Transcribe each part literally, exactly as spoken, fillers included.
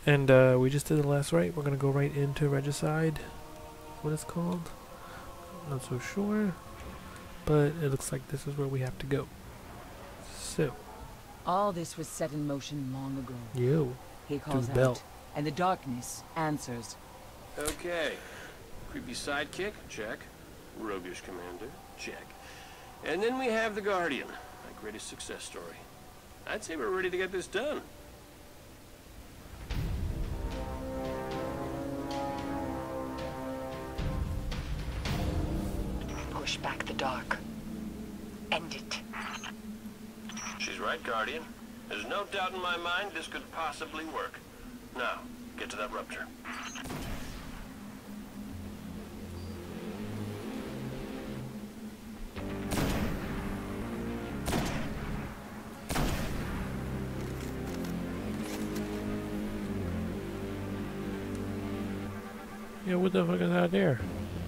And uh, we just did the last right. We're gonna go right into Regicide. What it's called? Not so sure. But it looks like this is where we have to go. So. All this was set in motion long ago. Yo. He calls the bell. out, and the darkness answers. Okay. Creepy sidekick, check. Roguish commander, check. And then we have the Guardian, my greatest success story. I'd say we're ready to get this done. Push back the dark. End it. She's right, Guardian. There's no doubt in my mind this could possibly work. Now, get to that rupture. Yeah, what the fuck is out there?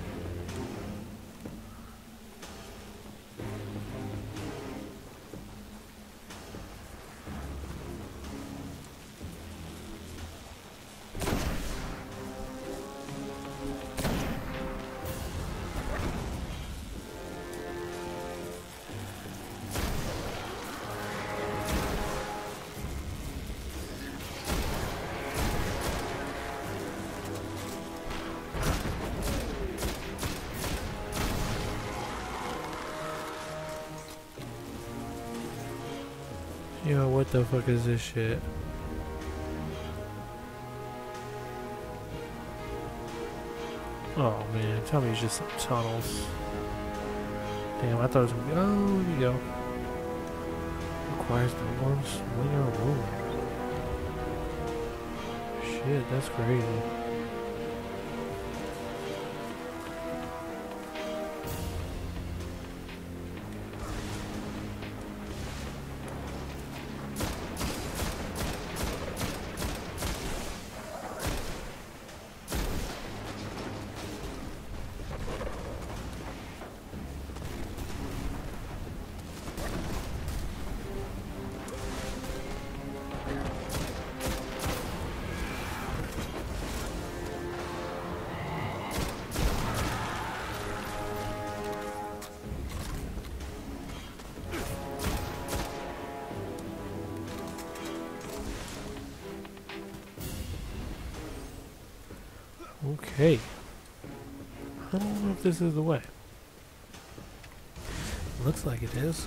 Yo, what the fuck is this shit? Oh man, tell me it's just some tunnels. Damn, I thought it was gonna be. Oh, here we go. Requires the one swinger room. Shit, that's crazy. Okay. I don't know if this is the way. Looks like it is.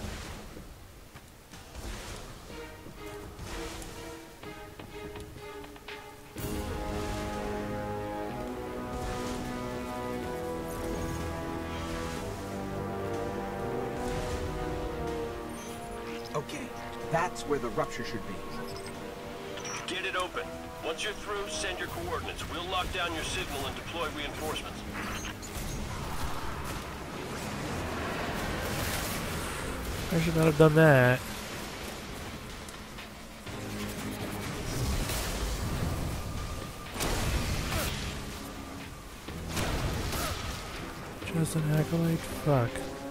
Okay, that's where the rupture should be. Get it open. Once you're through, send your coordinates. We'll lock down your signal and deploy reinforcements. I should not have done that. Just an acolyte? Fuck.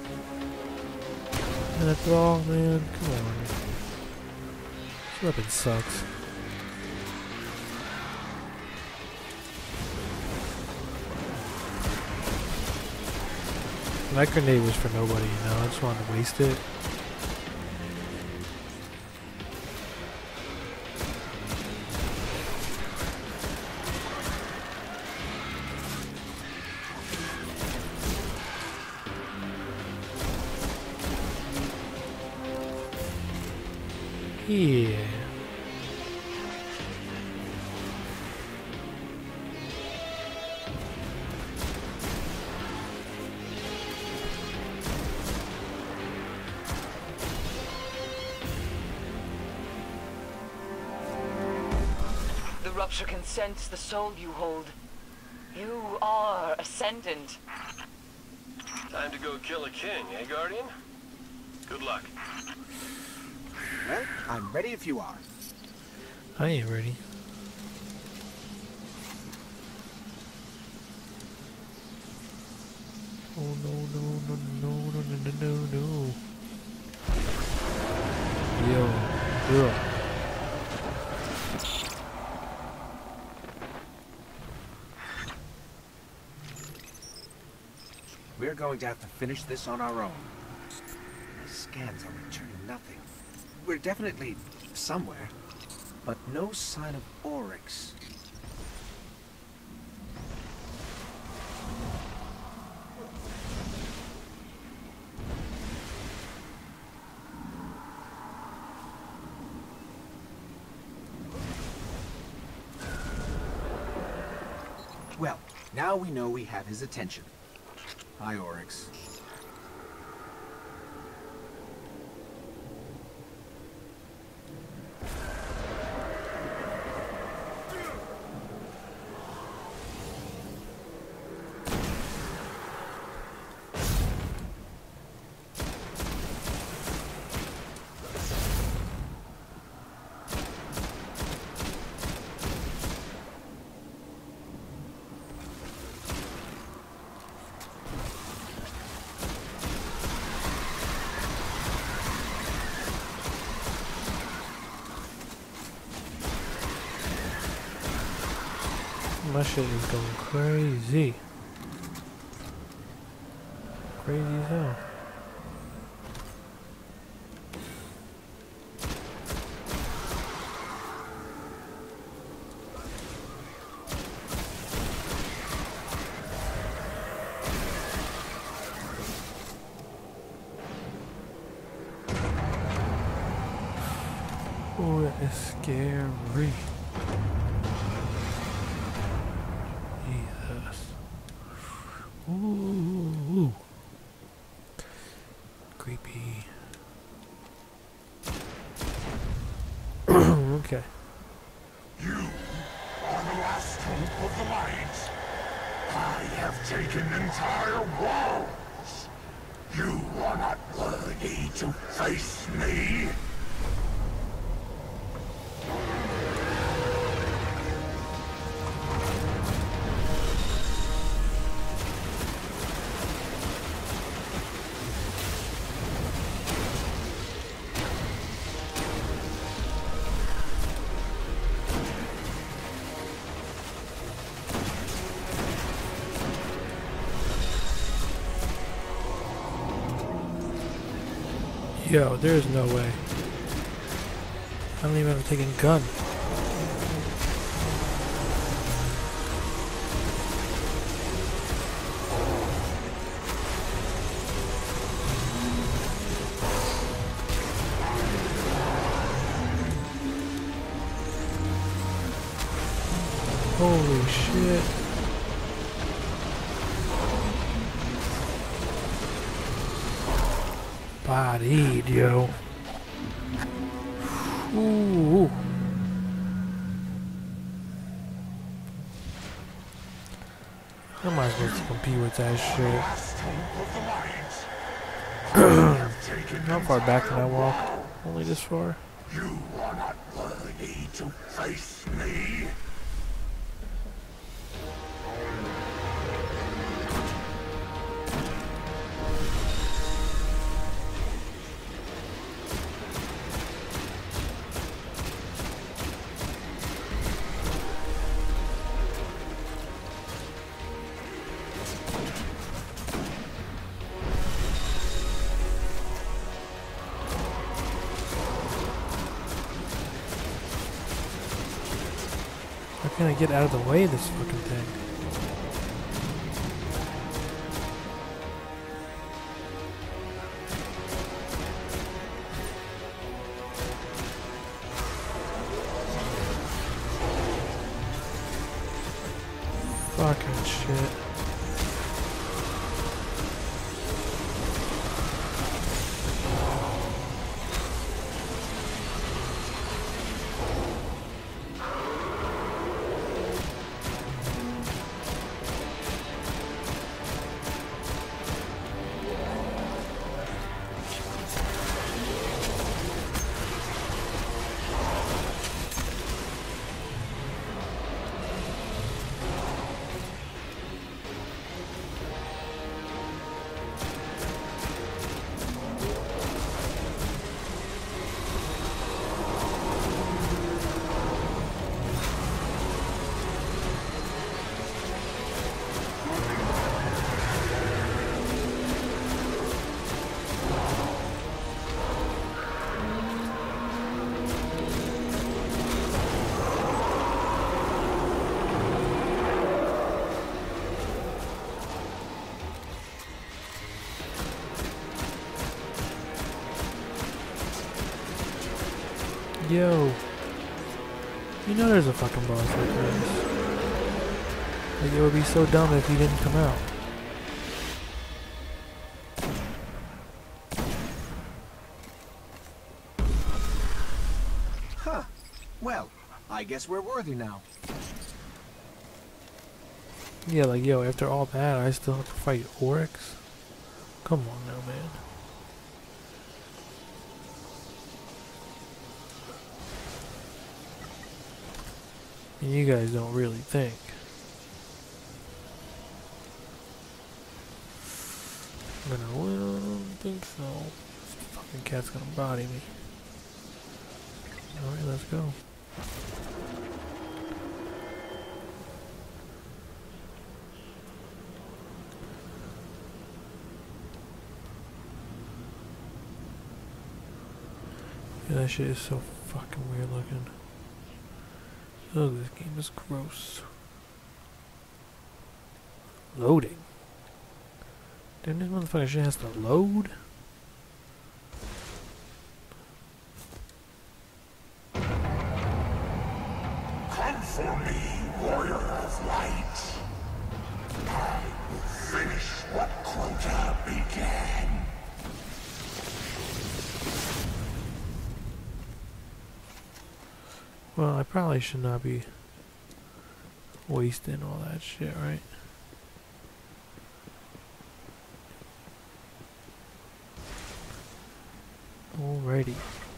And a thrall, man. Come on. This weapon sucks. That grenade was for nobody, you know, I just wanted to waste it. Yeah. The rupture can sense the soul you hold. You are ascendant. Time to go kill a king, eh, Guardian? Good luck. Well, I'm ready if you are. I ain't ready. Oh no no no no no no no no. Yo, yo. we're going to have to finish this on our own. The scans are returning nothing. We're definitely somewhere, but no sign of Oryx. Well, now we know we have his attention. Hi, Oryx. My shit is going crazy. Crazy as hell. Oh, that is scary. Ooh, creepy. Okay. You are the last hope of the light. I have taken entire worlds. You are not worthy to face me. Yo, there's no way. I don't even have a taking gun. Holy shit. Bodied, yo. Ooh. I might as well compete with that shit. How far back can I walk? Only this far? You are not worthy to face me. How can I get out of the way of this fucking thing? Fucking shit. yo. You know there's a fucking boss like this. Like, it would be so dumb if he didn't come out. Huh. Well, I guess we're worthy now. Yeah, like, yo, after all that, I still have to fight Oryx? Come on now, man. And you guys don't really think. I'm gonna win? I don't think so. This fucking cat's gonna body me. Alright, let's go. Yeah, that shit is so fucking weird looking. Oh, this game is gross. Loading. Damn, this motherfucker shit has to load? Come for me, warrior of light. I will finish what Crota began. Well, I probably should not be wasting all that shit, right? Alrighty.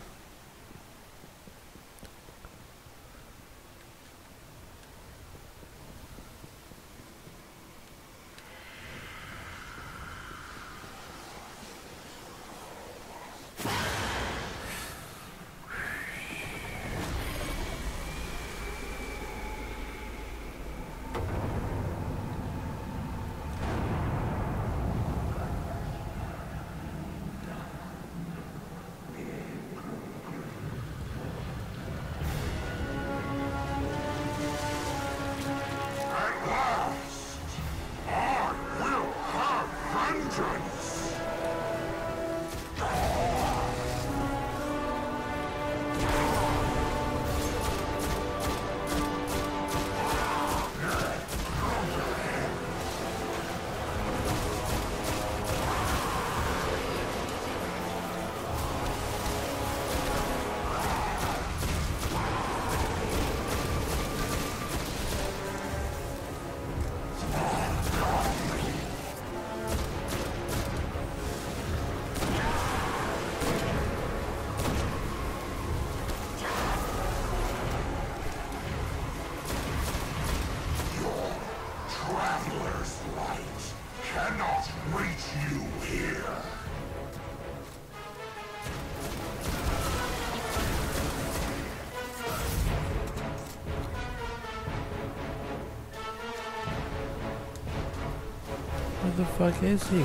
Where the fuck is he?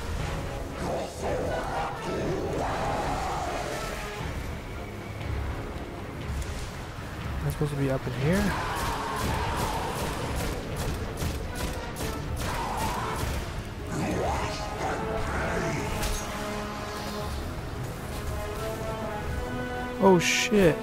Am I supposed to be up in here? Oh shit.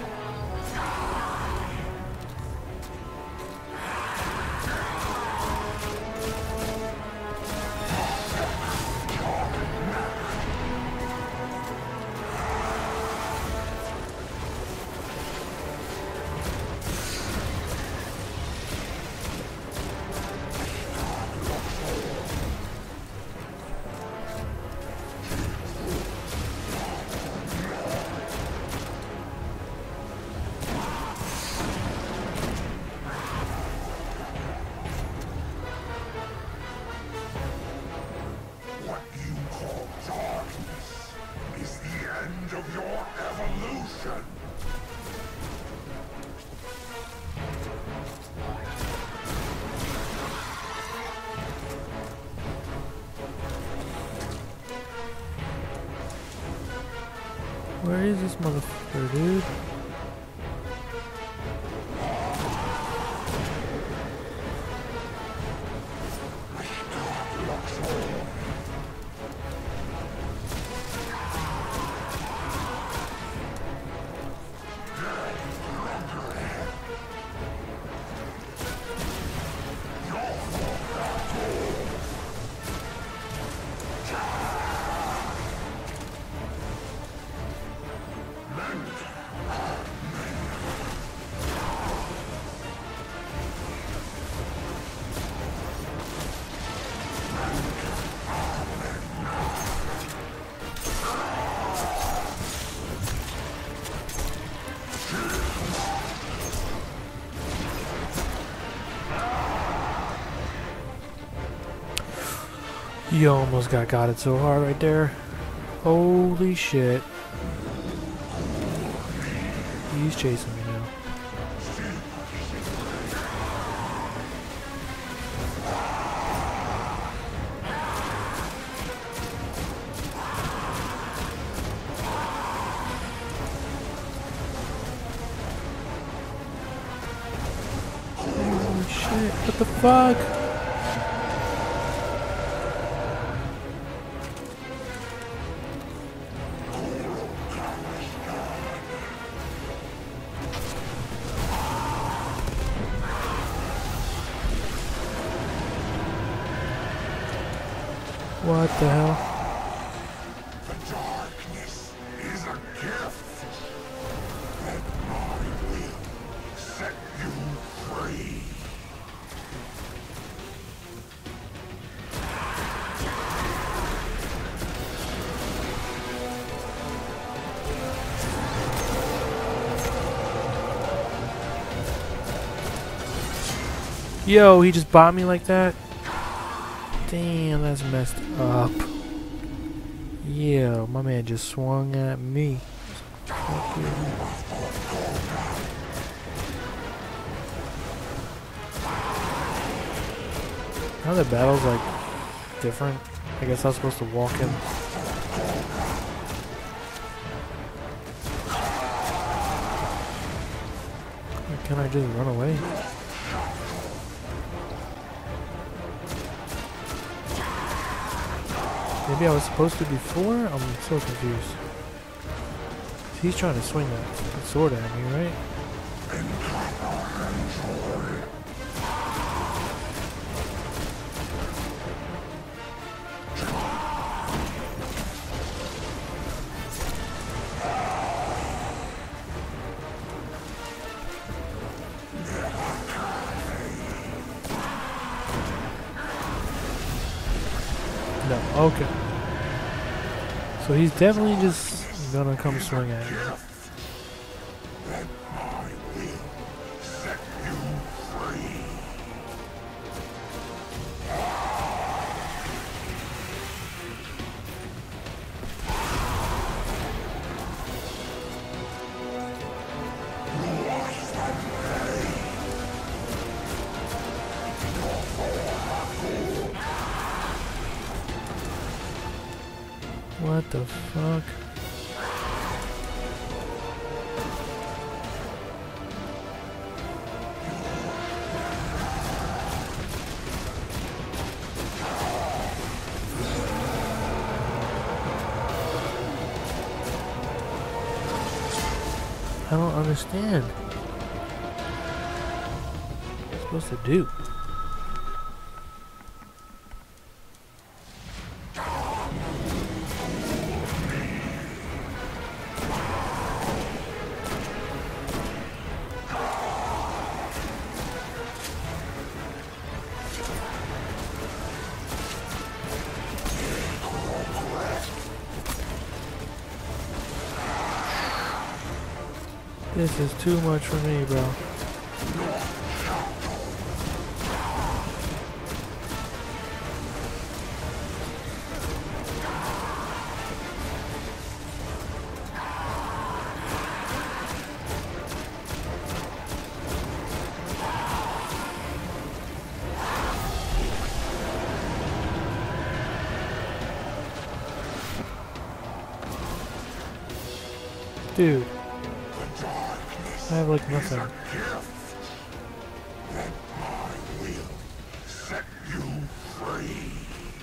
Where is this motherfucker, dude? You almost got got it so hard right there. Holy shit. He's chasing me now. Holy shit, what the fuck? What the hell? The darkness is a gift. Let my will set you free. Yo, he just bought me like that? Damn, that's messed up. Yeah, my man just swung at me. Fuck you. Now the battle's like different. I guess I was supposed to walk in. Or can I just run away? Maybe I was supposed to before? I'm so confused. He's trying to swing that, that sword at me, right? No, okay. So he's definitely just gonna come swing at me. Let my will set you free. What the fuck? I don't understand. What am I supposed to do? This is too much for me, bro. Dude. I have like nothing. Let my will set you free.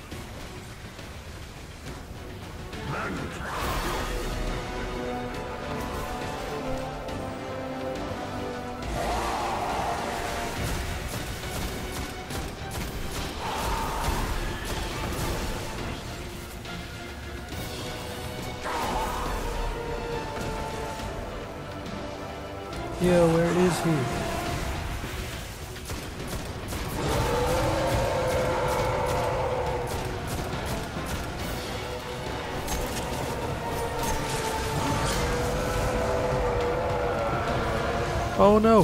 Yo, where is he? Oh no!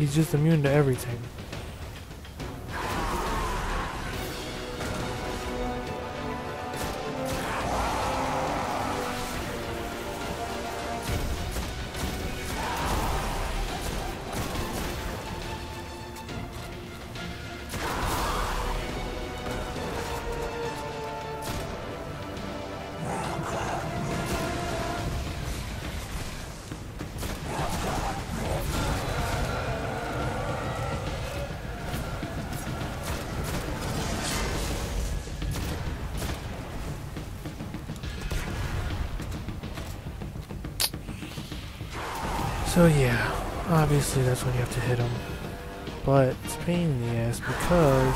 He's just immune to everything. So yeah, obviously that's when you have to hit him. But it's a pain in the ass because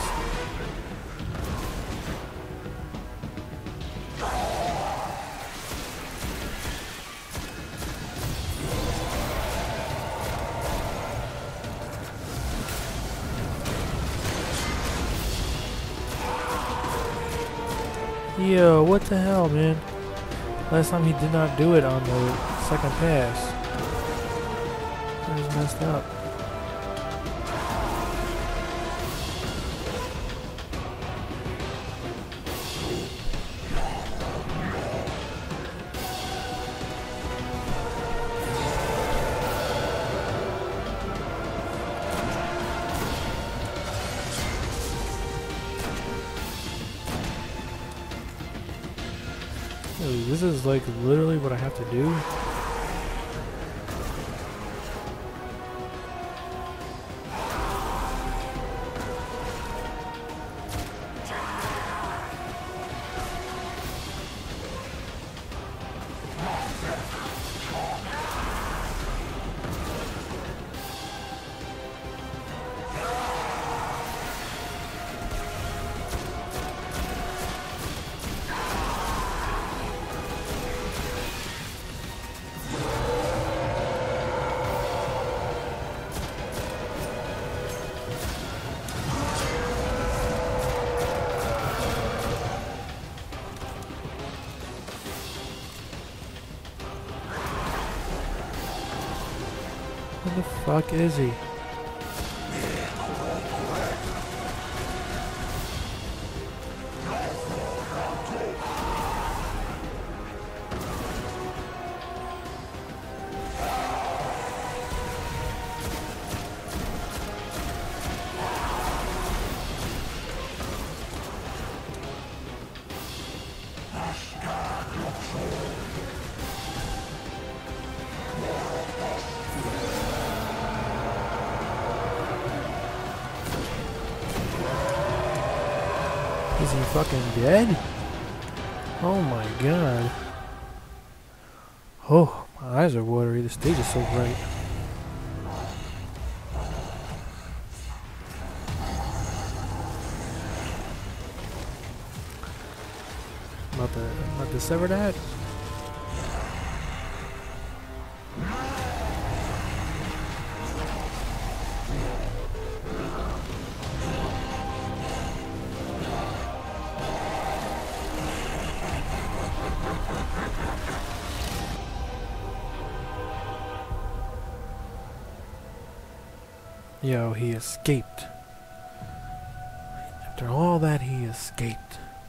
yo, what the hell, man? Last time he did not do it on the second pass. That was messed up. Dude, this is like literally what I have to do. Where the fuck is he? Is he fucking dead? Oh my god. Oh, my eyes are watery. The stage is so bright. About to, about to sever that. Yo, he escaped. After all that, he escaped.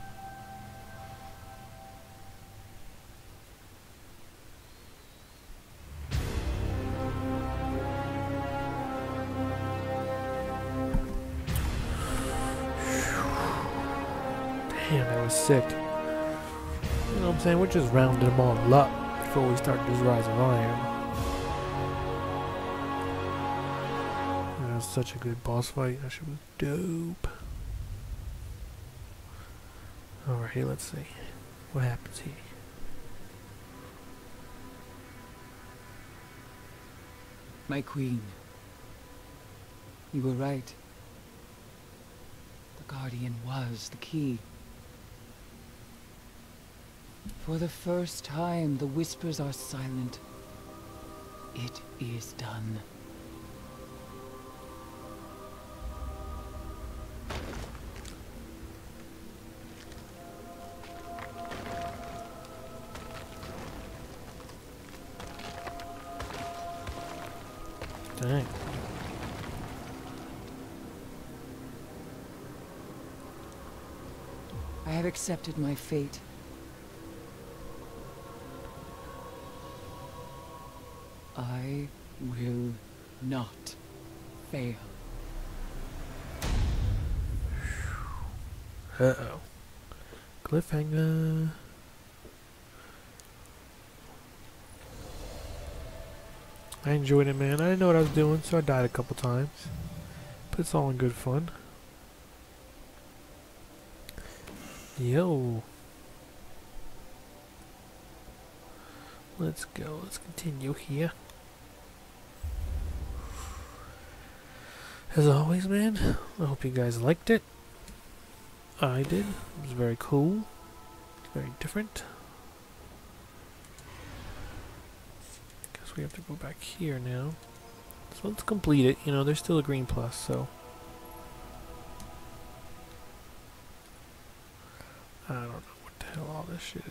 Damn, that was sick. You know what I'm saying? We're just rounding them all up before we start this Rise of Iron. That was such a good boss fight. That shit was dope. Alright, let's see. What happens here? My queen. You were right. The Guardian was the key. For the first time, the whispers are silent. It is done. Dang. I have accepted my fate. I will not fail. Uh-oh. Cliffhanger. I enjoyed it, man. I didn't know what I was doing, so I died a couple times. But it's all in good fun. Yo. Let's go. Let's continue here. As always, man, I hope you guys liked it. I did. It was very cool. Very different. Guess we have to go back here now. So let's complete it. You know, there's still a green plus, so. I don't know what the hell all this shit is,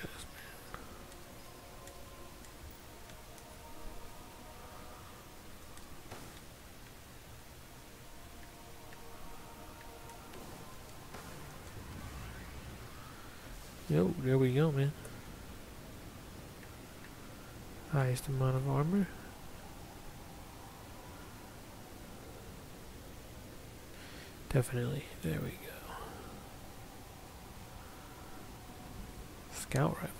man. Yo, there we go, man. Highest amount of armor. Definitely. There we go. Scout rifle.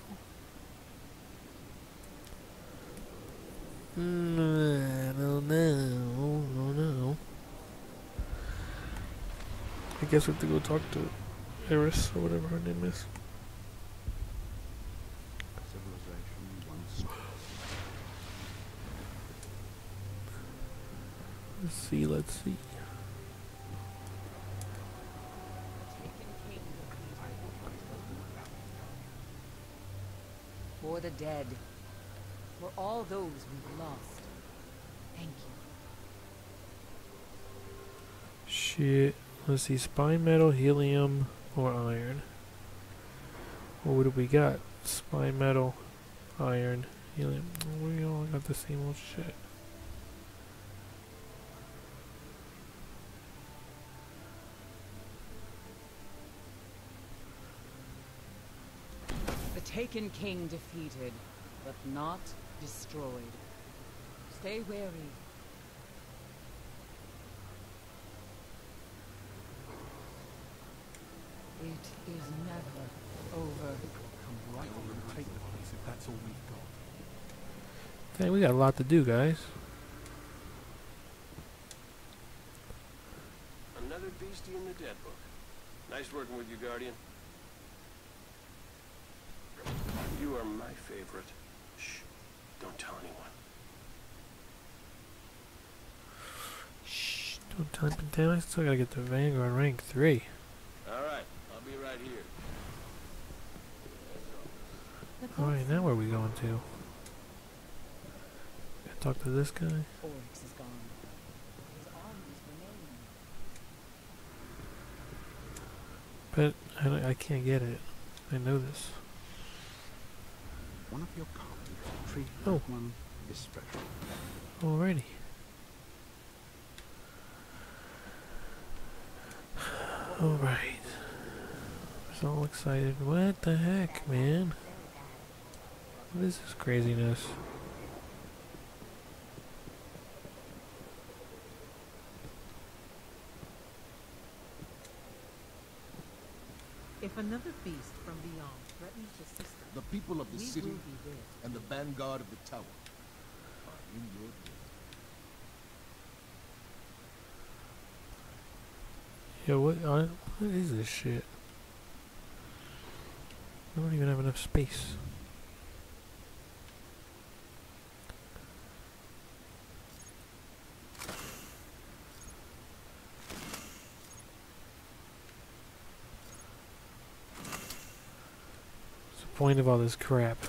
Mm, I don't know. I don't know. I guess we have to go talk to Eris or whatever her name is. Let's see, let's see. For the dead. For all those we've lost. Thank you. Shit. Let's see, spine metal, helium, or iron. Well, what do we got? Spine metal, iron, helium. We all got the same old shit. The Taken King defeated, but not destroyed. Stay wary. It is never over. Come right over and take the place if that's all we've got. Dang, we got a lot to do, guys. Another beastie in the dead book. Nice working with you, Guardian. You are my favorite. Shh. Don't tell anyone. Shh, don't tell me. Damn, I still gotta get to Vanguard rank three. Alright, I'll be right here. Alright, now where are we going to? Gotta talk to this guy. Oryx is gone. His armies remain. But I, don't- I can't get it. I know this. One of your colleagues treat Oh. that one is special. Alrighty. Alright. I'm so excited. What the heck, man? What is this craziness? If another beast from beyond threatens the system, The people of the we city will be there. and the vanguard of the tower are in your debt. Yo, what, uh, what is this shit? I don't even have enough space. What's the point of all this crap?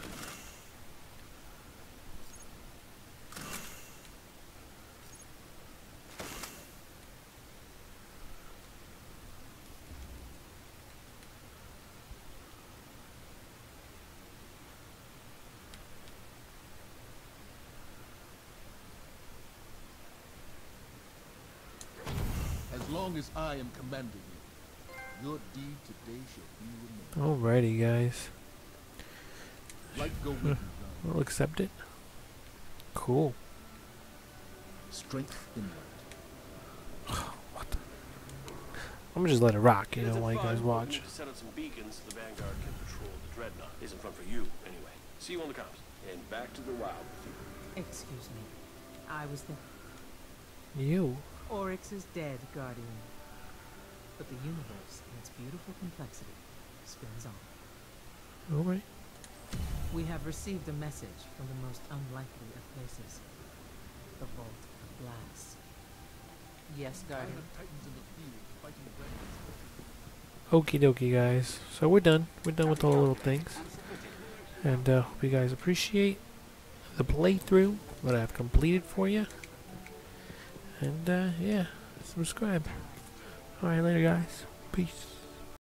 As long as I am commanding you, Your deed today shall be remembered. Alrighty, guys. Light go with you, Guardian. We'll accept it. Cool. Strength in light. What the? I'm gonna just let it rock, you It know, isn't while you fun, guys but we watch. need to set up some beacons so the Vanguard can patrol the Dreadnought. Isn't fun for you, anyway. See you on the comms. And back to the wild. Excuse me. I was there. You? Oryx is dead, Guardian. But the universe, in its beautiful complexity, spins on. Alright. We have received a message from the most unlikely of places. The Vault of Glass. Yes, Guardian. Silent Titans in the field fighting Dreadnoughts. Okie dokie, guys. So we're done. We're done with all the little things. And uh, hope you guys appreciate the playthrough that I've completed for you. And uh, yeah, subscribe. Alright, later, guys. Peace.